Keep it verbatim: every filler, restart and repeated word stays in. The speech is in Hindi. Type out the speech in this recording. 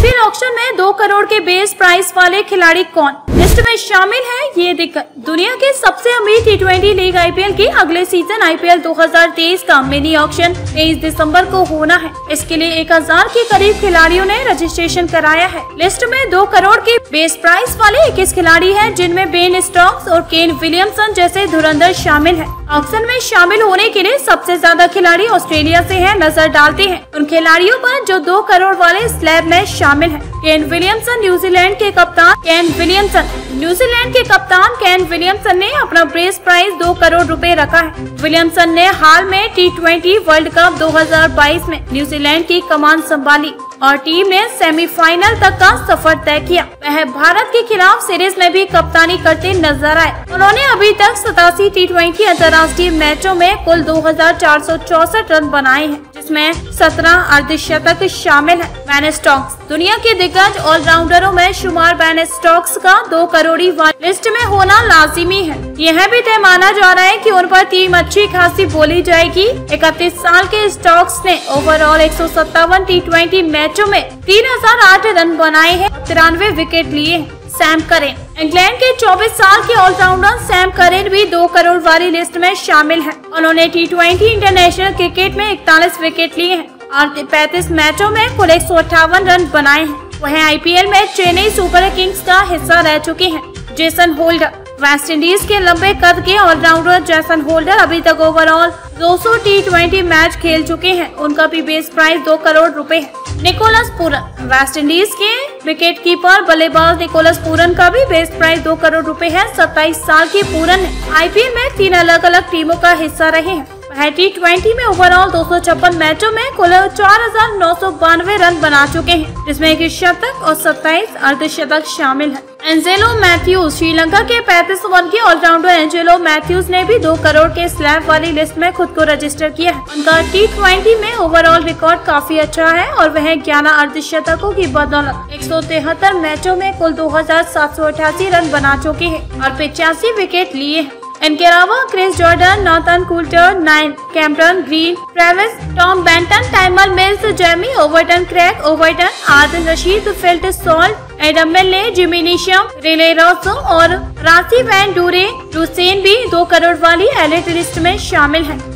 आईपीएल ऑक्शन में दो करोड़ के बेस प्राइस वाले खिलाड़ी कौन? लिस्ट में शामिल है ये दिक्कत। दुनिया के सबसे अमीर टी ट्वेंटी लीग आईपीएल की अगले सीजन आईपीएल दो हज़ार तेईस का मिनी ऑक्शन तेईस दिसंबर को होना है। इसके लिए एक हजार के करीब खिलाड़ियों ने रजिस्ट्रेशन कराया है। लिस्ट में दो करोड़ के बेस प्राइस वाले इक्कीस खिलाड़ी हैं, जिनमें बेन स्टोक्स और केन विलियमसन जैसे धुरंधर शामिल हैं। ऑक्शन में शामिल होने के लिए सबसे ज्यादा खिलाड़ी ऑस्ट्रेलिया से हैं। नजर डालते हैं उन खिलाड़ियों पर जो दो करोड़ वाले स्लैब में शामिल हैं। केन विलियमसन न्यूजीलैंड के कप्तान केन विलियमसन न्यूजीलैंड के कप्तान केन विलियमसन ने अपना बेस प्राइस दो करोड़ रुपए रखा है। विलियमसन ने हाल में टी ट्वेंटी वर्ल्ड कप दो हज़ार बाईस में न्यूजीलैंड की कमान संभाली और टीम ने सेमीफाइनल तक का सफर तय किया। वह भारत के खिलाफ सीरीज में भी कप्तानी करते नजर आए। उन्होंने अभी तक सतासी टी ट्वेंटी अंतर्राष्ट्रीय मैचों में कुल दो हजार चार सौ चौसठ रन बनाए हैं, जिसमें सत्रह अर्धशतक शामिल है। बेन स्टोक्स दुनिया के दिग्गज ऑलराउंडरों में शुमार बेन स्टोक्स का दो करोड़ी वाली लिस्ट में होना लाजिमी है। यह भी तय माना जा रहा है कि उन पर टीम अच्छी खासी बोली जाएगी। इकतीस साल के स्टोक्स ने ओवरऑल एक सौ सत्तावन टी ट्वेंटी मैचों में तीन हजार आठ रन बनाए हैं, तिरानवे विकेट लिए हैं। सैम करन इंग्लैंड के चौबीस साल के ऑलराउंडर सैम करन भी दो करोड़ वाली लिस्ट में शामिल हैं। उन्होंने टी ट्वेंटी इंटरनेशनल क्रिकेट में इकतालीस विकेट लिए हैं और पैंतीस मैचों में कुल एक सौ अट्ठावन रन बनाए हैं। वह आईपीएल में चेन्नई सुपर किंग्स का हिस्सा रह चुके हैं। जेसन होल्डर वेस्ट इंडीज के लंबे कद के ऑलराउंडर जेसन होल्डर अभी तक ओवरऑल दो सौ टी ट्वेंटी मैच खेल चुके हैं। उनका भी बेस प्राइस दो करोड़ रुपए है। निकोलस पूरन वेस्ट इंडीज के विकेट कीपर बल्लेबाज निकोलस पूरन का भी बेस प्राइस दो करोड़ रुपए है। सत्ताईस साल की पूरन ने आईपीएल में तीन अलग अलग टीमों का हिस्सा रहे हैं। वह टी ट्वेंटी में ओवरऑल दो सौ छप्पन मैचों में कुल चार हजार नौ सौ बानवे रन बना चुके हैं, जिसमें एक शतक और सत्ताईस अर्धशतक शामिल है। एंजेलो मैथ्यूज श्रीलंका के पैंतीस ओवर के ऑलराउंडर एंजेलो मैथ्यूज ने भी दो करोड़ के स्लैब वाली लिस्ट में खुद को रजिस्टर किया है। उनका टी ट्वेंटी में ओवरऑल रिकॉर्ड काफी अच्छा है और वह ग्यारह अर्धशतकों की बदौलत एक सौ तिहत्तर मैचों में कुल दो हजार सात सौ अठासी रन बना चुके हैं और पिचासी विकेट लिए हैं। इनके अलावा Chris Jordan, Nathan Coulter, Nile Cameron Green, Travis Tom Banton, Tymal Mills, Jamie Overton, Craig Overton, Adil Rashid, Phil Salt, Adam Milne, Jimmy Neesham, Rilee Rossouw और रासी वैन डूरे रूसेन भी दो करोड़ वाली एलिट लिस्ट में शामिल हैं।